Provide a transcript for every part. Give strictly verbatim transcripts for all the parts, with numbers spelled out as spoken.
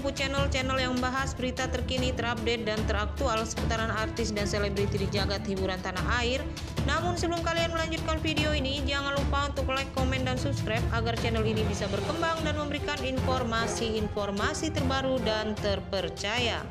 menunggu channel-channel yang membahas berita terkini, terupdate, dan teraktual seputaran artis dan selebriti di jagat hiburan tanah air. Namun sebelum kalian melanjutkan video ini, jangan lupa untuk like, komen, dan subscribe agar channel ini bisa berkembang dan memberikan informasi-informasi terbaru dan terpercaya.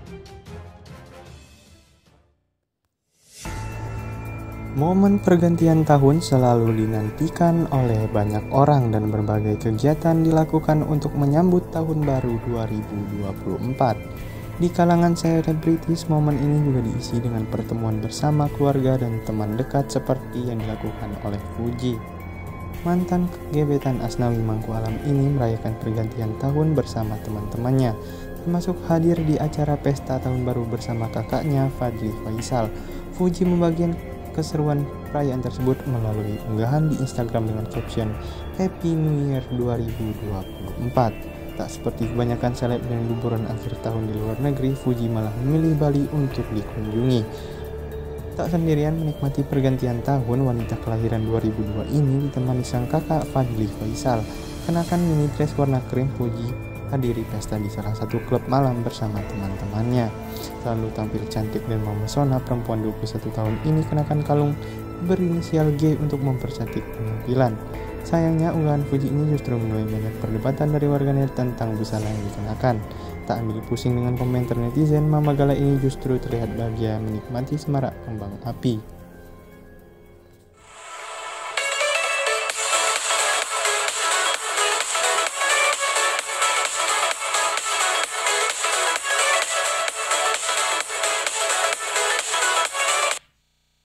Momen pergantian tahun selalu dinantikan oleh banyak orang dan berbagai kegiatan dilakukan untuk menyambut tahun baru dua ribu dua puluh empat. Di kalangan selebritis, momen ini juga diisi dengan pertemuan bersama keluarga dan teman dekat seperti yang dilakukan oleh Fuji. Mantan gebetan Asnawi Mangku Alam ini merayakan pergantian tahun bersama teman-temannya, termasuk hadir di acara pesta tahun baru bersama kakaknya Fadly Faisal. Fuji membagikan keseruan perayaan tersebut melalui unggahan di Instagram dengan caption Happy New Year dua ribu dua puluh empat. Tak seperti kebanyakan seleb dan liburan akhir tahun di luar negeri, Fuji malah memilih Bali untuk dikunjungi. Tak sendirian menikmati pergantian tahun, wanita kelahiran dua ribu dua ini ditemani sang kakak Fadly Faisal. Kenakan mini dress warna krim, Fuji hadiri pesta di salah satu klub malam bersama teman-temannya. Selalu tampil cantik dan memesona, perempuan dua puluh satu tahun ini kenakan kalung berinisial G untuk mempercantik penampilan. Sayangnya unggahan Fuji ini justru menuai banyak perdebatan dari warganet tentang busana yang dikenakan. Tak ambil pusing dengan komentar netizen, Mama Gala ini justru terlihat bahagia menikmati semarak kembang api.